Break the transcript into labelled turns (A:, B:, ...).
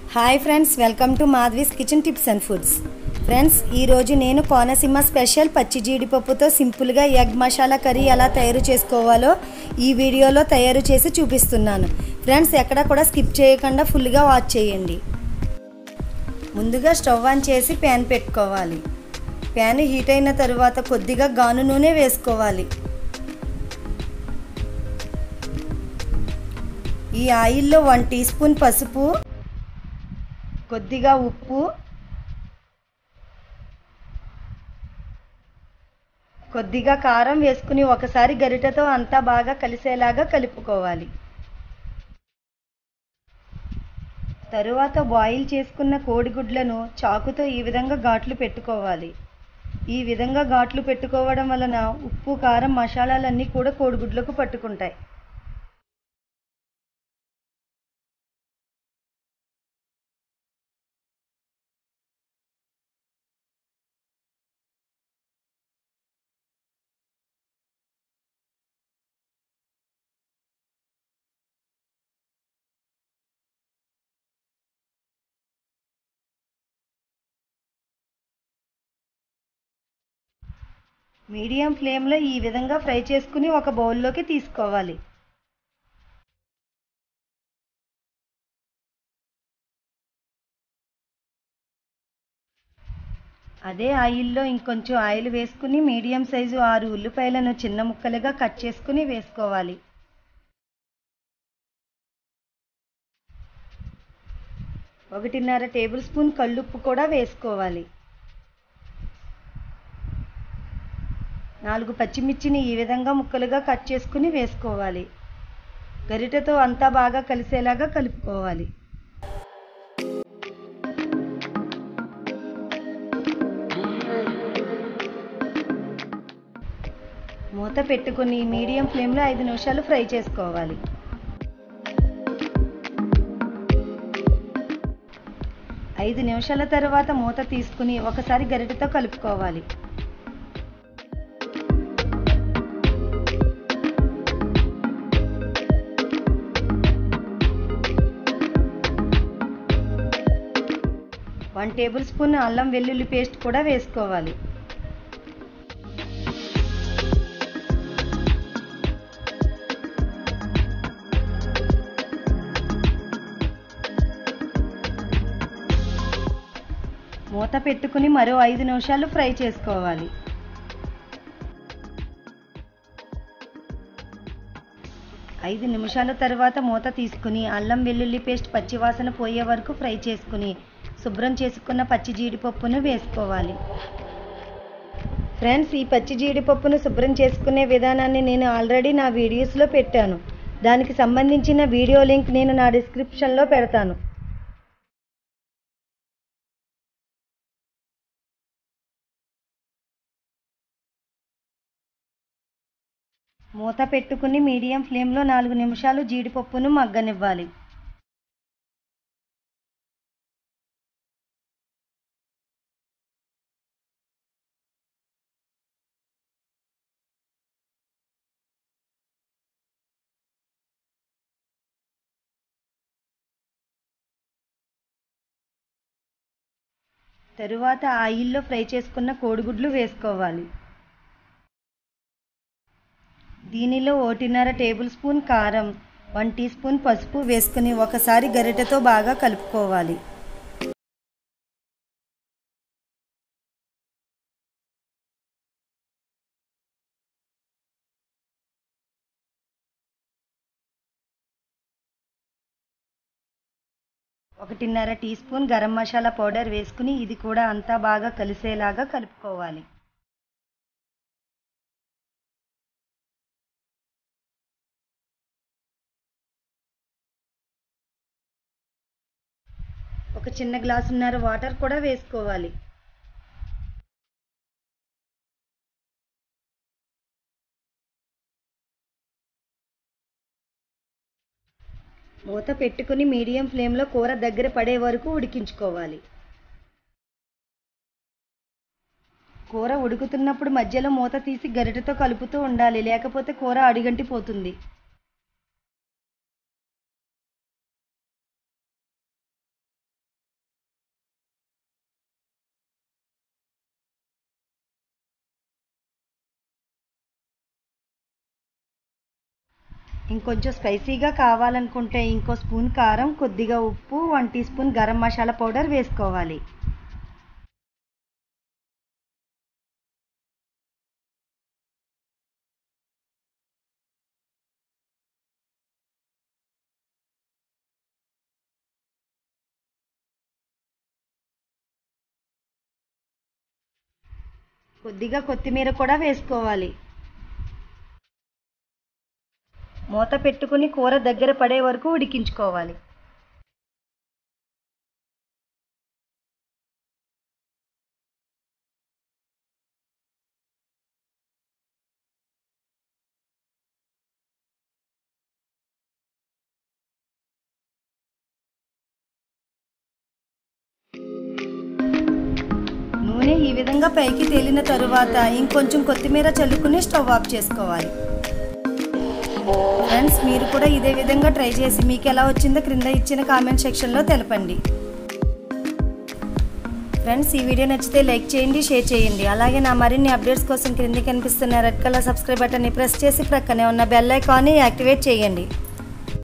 A: Hi friends, welcome to Madhavi's kitchen tips and foods. Friends, ఈరోజు నేను Konaseema special పచ్చి జీడిపప్పుతో సింపుల్గా ఎగ్ మసాలా కర్రీ ఎలా తయారు చేసుకోవాలో ఈ వీడియోలో తయారు చేసి చూపిస్తున్నాను. ఫ్రెండ్స్, ఎక్కడ కూడా స్కిప్ చేయకుండా ఫుల్గా వాచ్ చేయండి. ముందుగా స్టవ్ ఆన్ చేసి ప్యాన్ పెట్టుకోవాలి. ప్యాన్ హీట్ అయిన తర్వాత కొద్దిగా గాను నూనె వేసుకోవాలి. ఈ ఆయిల్లో 1 టీ స్పూన్ పసుపు, కొద్దిగా ఉప్పు, కొద్దిగా కారం వేసుకుని ఒకసారి గరిటెతో అంతా బాగా కలిసేలాగా కలుపుకోవాలి. తరువాత బాయిల్ చేసుకున్న కోడిగుడ్లను చాకుతో ఈ విధంగా ఘాట్లు పెట్టుకోవాలి. ఈ విధంగా ఘాట్లు పెట్టుకోవడం వలన ఉప్పు, కారం, మసాలాలన్నీ కూడా కోడిగుడ్లకు పట్టుకుంటాయి. మీడియం ఫ్లేమ్లో ఈ విధంగా ఫ్రై చేసుకుని ఒక బౌల్లోకి తీసుకోవాలి. అదే ఆయిల్లో ఇంకొంచెం ఆయిల్ వేసుకుని మీడియం సైజు 6 ఉల్లిపాయలను చిన్న ముక్కలుగా కట్ చేసుకుని వేసుకోవాలి. ఒకటిన్నర టేబుల్ స్పూన్ కల్లుప్పు కూడా వేసుకోవాలి. 4 పచ్చిమిర్చిని ఈ విధంగా ముక్కలుగా కట్ చేసుకుని వేసుకోవాలి. గరిటెతో అంతా బాగా కలిసేలాగా కలుపుకోవాలి. మూత పెట్టుకుని మీడియం ఫ్లేమ్లో 5 నిమిషాలు ఫ్రై చేసుకోవాలి. 5 నిమిషాల తర్వాత మూత తీసుకుని ఒకసారి గరిటెతో కలుపుకోవాలి. వన్ టేబుల్ స్పూన్ అల్లం వెల్లుల్లి పేస్ట్ కూడా వేసుకోవాలి. మూత పెట్టుకుని మరో 5 నిమిషాలు ఫ్రై చేసుకోవాలి. ఐదు నిమిషాల తర్వాత మూత తీసుకుని అల్లం వెల్లుల్లి పేస్ట్ పచ్చివాసన పోయే వరకు ఫ్రై చేసుకుని శుభ్రం చేసుకున్న పచ్చి జీడిపప్పును వేసుకోవాలి. ఫ్రెండ్స్, ఈ పచ్చి జీడిపప్పును శుభ్రం చేసుకునే విధానాన్ని నేను ఆల్రెడీ నా వీడియోస్లో పెట్టాను. దానికి సంబంధించిన వీడియో లింక్ నేను నా డిస్క్రిప్షన్లో పెడతాను. మూత పెట్టుకుని మీడియం ఫ్లేమ్లో 4 నిమిషాలు జీడిపప్పును మగ్గనివ్వాలి. తరువాత ఆయిల్లో ఫ్రై చేసుకున్న కోడిగుడ్లు వేసుకోవాలి. దీనిలో 1.5 టేబుల్ స్పూన్ కారం, 1 టీ స్పూన్ పసుపు వేసుకుని ఒకసారి గరిటెతో బాగా కలుపుకోవాలి. ఒకటిన్నర teaspoon garam masala powder వేసుకుని ఇది కూడా అంతా బాగా కలిసేలాగా కలుపుకోవాలి. ఒక చిన్న గ్లాసున్నర వాటర్ కూడా వేసుకోవాలి. మూత పెట్టుకుని మీడియం ఫ్లేమ్లో కూర దగ్గర పడే వరకు ఉడికించుకోవాలి. కూర ఉడుకుతున్నప్పుడు మధ్యలో మూత తీసి గరిటెతో కలుపుతూ ఉండాలి, లేకపోతే కూర అడుగంటిపోతుంది. ఇంకొంచెం స్పైసీగా కావాలనుకుంటే ఇంకో స్పూన్ కారం, కొద్దిగా ఉప్పు, 1 teaspoon garam masala powder వేసుకోవాలి. కొద్దిగా కొత్తిమీర కూడా వేసుకోవాలి. మూత పెట్టుకుని కూర దగ్గర పడే వరకు ఉడికించుకోవాలి. నూనె ఈ విధంగా పైకి తేలిన తరువాత ఇంకొంచెం కొత్తిమీర చల్లుకుని స్టవ్ ఆఫ్ చేసుకోవాలి. ఫ్రెండ్స్, మీరు కూడా ఇదే విధంగా ట్రై చేసి మీకు ఎలా వచ్చిందో క్రింద ఇచ్చిన కామెంట్ సెక్షన్లో తెలపండి. ఫ్రెండ్స్, ఈ వీడియో నచ్చితే లైక్ చేయండి, షేర్ చేయండి. అలాగే నా మరిన్ని అప్డేట్స్ కోసం క్రింద కనిపిస్తున్న రెడ్ కలర్ సబ్స్క్రైబ్ బటన్ని ప్రెస్ చేసి ప్రక్కనే ఉన్న బెల్ ఐకాన్ని యాక్టివేట్ చేయండి.